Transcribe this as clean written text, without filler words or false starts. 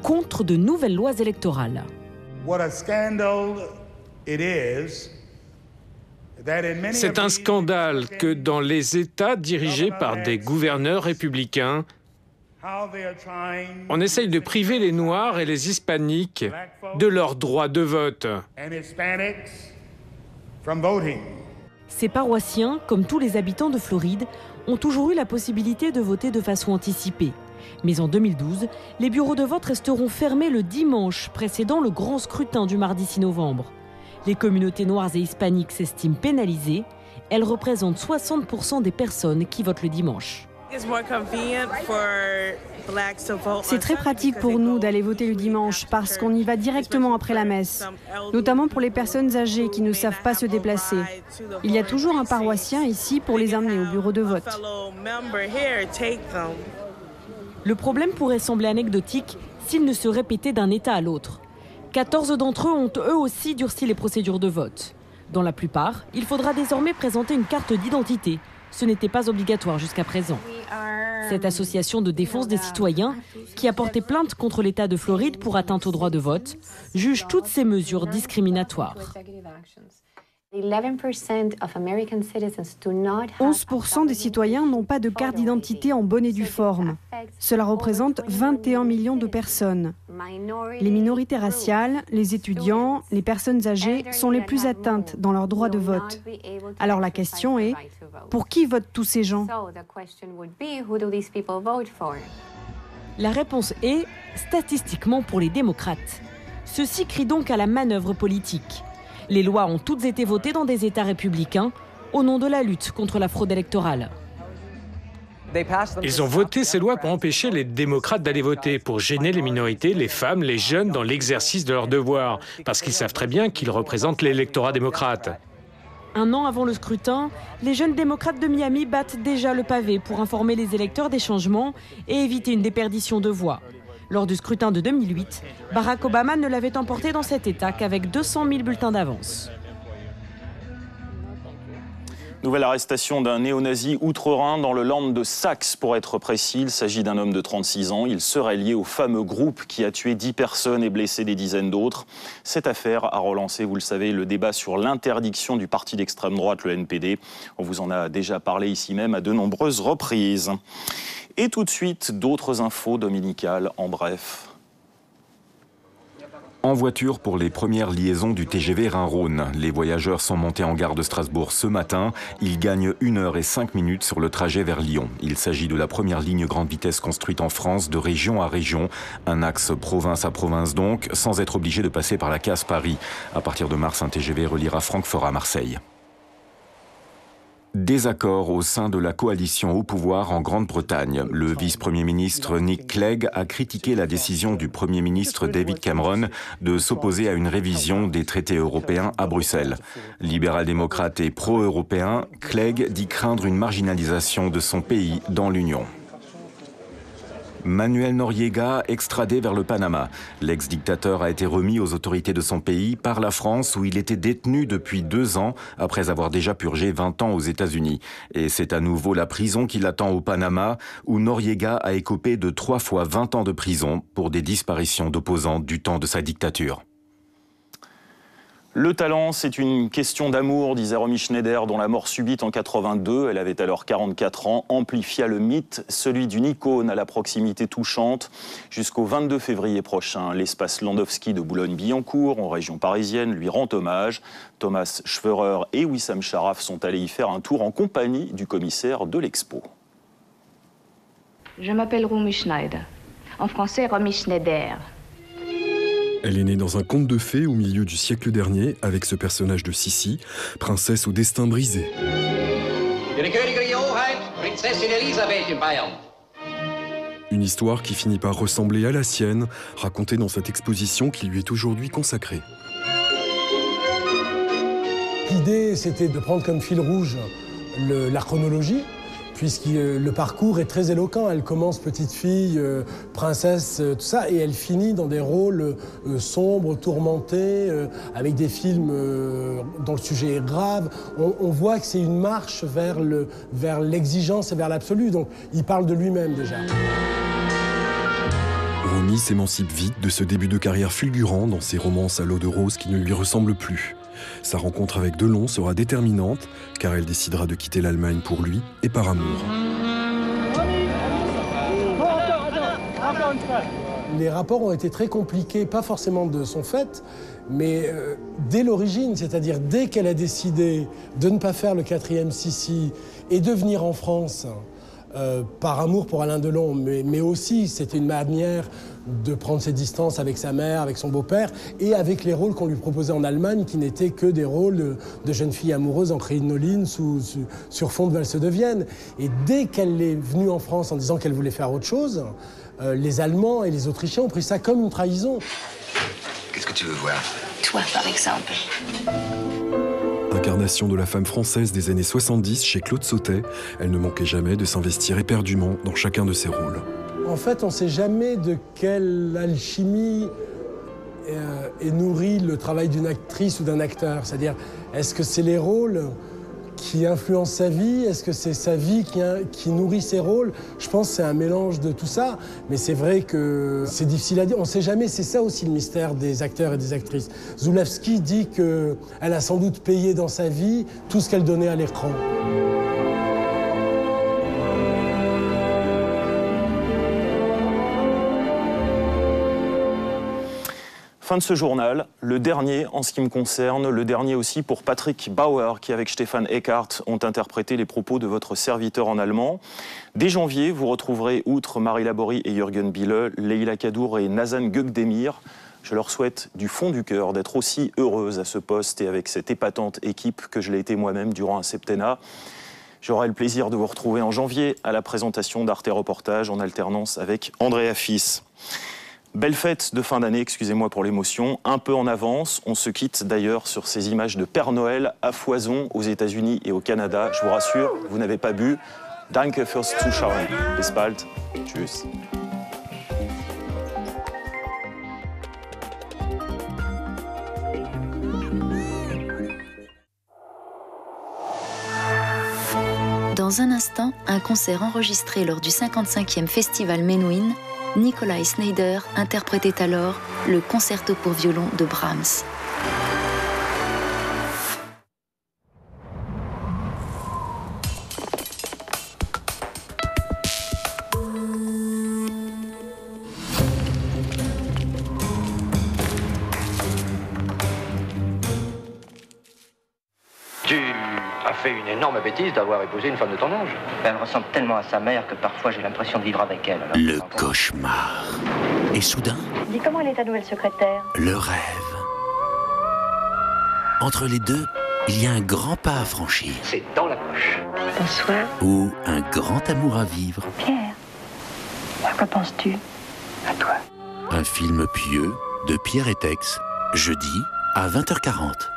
contre de nouvelles lois électorales. C'est un scandale que dans les États dirigés par des gouverneurs républicains, on essaye de priver les Noirs et les Hispaniques de leur droit de vote. Ces paroissiens, comme tous les habitants de Floride, ont toujours eu la possibilité de voter de façon anticipée. Mais en 2012, les bureaux de vote resteront fermés le dimanche précédant le grand scrutin du mardi 6 novembre. Les communautés noires et hispaniques s'estiment pénalisées. Elles représentent 60% des personnes qui votent le dimanche. C'est très pratique pour nous d'aller voter le dimanche parce qu'on y va directement après la messe, notamment pour les personnes âgées qui ne savent pas se déplacer. Il y a toujours un paroissien ici pour les amener au bureau de vote. Le problème pourrait sembler anecdotique s'il ne se répétait d'un État à l'autre. 14 d'entre eux ont eux aussi durci les procédures de vote. Dans la plupart, il faudra désormais présenter une carte d'identité. Ce n'était pas obligatoire jusqu'à présent. Cette association de défense des citoyens, qui a porté plainte contre l'État de Floride pour atteinte au droit de vote, juge toutes ces mesures discriminatoires. 11% des citoyens n'ont pas de carte d'identité en bonne et due forme. Cela représente 21 millions de personnes. Les minorités raciales, les étudiants, les personnes âgées sont les plus atteintes dans leur droit de vote. Alors la question est, pour qui votent tous ces gens ? La réponse est statistiquement pour les démocrates. Ceux-ci crient donc à la manœuvre politique. Les lois ont toutes été votées dans des États républicains au nom de la lutte contre la fraude électorale. Ils ont voté ces lois pour empêcher les démocrates d'aller voter, pour gêner les minorités, les femmes, les jeunes dans l'exercice de leurs devoirs, parce qu'ils savent très bien qu'ils représentent l'électorat démocrate. Un an avant le scrutin, les jeunes démocrates de Miami battent déjà le pavé pour informer les électeurs des changements et éviter une déperdition de voix. Lors du scrutin de 2008, Barack Obama ne l'avait emporté dans cet État qu'avec 200 000 bulletins d'avance. Nouvelle arrestation d'un néo-nazi outre-Rhin dans le land de Saxe, pour être précis. Il s'agit d'un homme de 36 ans. Il serait lié au fameux groupe qui a tué 10 personnes et blessé des dizaines d'autres. Cette affaire a relancé, vous le savez, le débat sur l'interdiction du parti d'extrême droite, le NPD. On vous en a déjà parlé ici même à de nombreuses reprises. Et tout de suite, d'autres infos dominicales en bref. En voiture pour les premières liaisons du TGV Rhin-Rhône. Les voyageurs sont montés en gare de Strasbourg ce matin. Ils gagnent 1 heure et 5 minutes sur le trajet vers Lyon. Il s'agit de la première ligne grande vitesse construite en France de région à région. Un axe province à province donc, sans être obligé de passer par la case Paris. À partir de mars, un TGV reliera Francfort à Marseille. Désaccord au sein de la coalition au pouvoir en Grande-Bretagne. Le vice-premier ministre Nick Clegg a critiqué la décision du premier ministre David Cameron de s'opposer à une révision des traités européens à Bruxelles. Libéral-démocrate et pro-européen, Clegg dit craindre une marginalisation de son pays dans l'Union. Manuel Noriega, extradé vers le Panama. L'ex-dictateur a été remis aux autorités de son pays par la France, où il était détenu depuis 2 ans, après avoir déjà purgé 20 ans aux États-Unis. Et c'est à nouveau la prison qui l'attend au Panama, où Noriega a écopé de 3 fois 20 ans de prison pour des disparitions d'opposants du temps de sa dictature. Le talent, c'est une question d'amour, disait Romy Schneider, dont la mort subite en 82, elle avait alors 44 ans, amplifia le mythe, celui d'une icône à la proximité touchante. Jusqu'au 22 février prochain, l'espace Landowski de Boulogne-Billancourt, en région parisienne, lui rend hommage. Thomas Schwörer et Wissam Sharaf sont allés y faire un tour en compagnie du commissaire de l'Expo. Je m'appelle Romy Schneider. En français, Romy Schneider. Elle est née dans un conte de fées au milieu du siècle dernier, avec ce personnage de Sissi, princesse au destin brisé. Une histoire qui finit par ressembler à la sienne, racontée dans cette exposition qui lui est aujourd'hui consacrée. L'idée, c'était de prendre comme fil rouge la chronologie, puisque le parcours est très éloquent. Elle commence petite fille, princesse, tout ça, et elle finit dans des rôles sombres, tourmentés, avec des films dont le sujet est grave. On voit que c'est une marche vers l'exigence et vers l'absolu. Donc il parle de lui-même déjà. Romy s'émancipe vite de ce début de carrière fulgurant dans ses romances à l'eau de rose qui ne lui ressemblent plus. Sa rencontre avec Delon sera déterminante, car elle décidera de quitter l'Allemagne pour lui et par amour. Les rapports ont été très compliqués, pas forcément de son fait, mais dès l'origine, c'est-à-dire dès qu'elle a décidé de ne pas faire le 4e Sissi et de venir en France par amour pour Alain Delon, mais aussi c'était une manière de prendre ses distances avec sa mère, avec son beau-père et avec les rôles qu'on lui proposait en Allemagne qui n'étaient que des rôles de jeune fille amoureuse en crinoline sur fond de valse de Vienne. Et dès qu'elle est venue en France en disant qu'elle voulait faire autre chose, les Allemands et les Autrichiens ont pris ça comme une trahison. Qu'est-ce que tu veux voir? Toi, par exemple. Incarnation de la femme française des années 70 chez Claude Sautet, elle ne manquait jamais de s'investir éperdument dans chacun de ses rôles. En fait, on ne sait jamais de quelle alchimie est nourri le travail d'une actrice ou d'un acteur. C'est-à-dire, est-ce que c'est les rôles qui influencent sa vie? Est-ce que c'est sa vie qui nourrit ses rôles? Je pense que c'est un mélange de tout ça. Mais c'est vrai que c'est difficile à dire. On ne sait jamais. C'est ça aussi le mystère des acteurs et des actrices. Zulawski dit qu'elle a sans doute payé dans sa vie tout ce qu'elle donnait à l'écran. Fin de ce journal, le dernier en ce qui me concerne, le dernier aussi pour Patrick Bauer qui avec Stéphane Eckhardt ont interprété les propos de votre serviteur en allemand. Dès janvier, vous retrouverez outre Marie Laborie et Jürgen Bille, Leila Kadour et Nazan Gökdemir. Je leur souhaite du fond du cœur d'être aussi heureuses à ce poste et avec cette épatante équipe que je l'ai été moi-même durant un septennat. J'aurai le plaisir de vous retrouver en janvier à la présentation d'Arte Reportage en alternance avec Andrea Fils. Belle fête de fin d'année, excusez-moi pour l'émotion, un peu en avance. On se quitte d'ailleurs sur ces images de Père Noël à foison aux États-Unis et au Canada. Je vous rassure, vous n'avez pas bu. Danke fürs Zuschauen. Bis bald. Tschüss. Dans un instant, un concert enregistré lors du 55e Festival Menuhin. Nikolai Schneider interprétait alors le concerto pour violon de Brahms. Tu as fait une énorme bêtise d'avoir épousé une femme de ton âge. Elle ressemble tellement à sa mère que parfois j'ai l'impression de vivre avec elle. Alors le cauchemar. Et soudain... Dis comment elle est ta nouvelle secrétaire? Le rêve. Entre les deux, il y a un grand pas à franchir. C'est dans la poche. Bonsoir. Ou un grand amour à vivre. Pierre, à quoi penses-tu? À toi. Un film pieux de Pierre et Tex, jeudi à 20h40.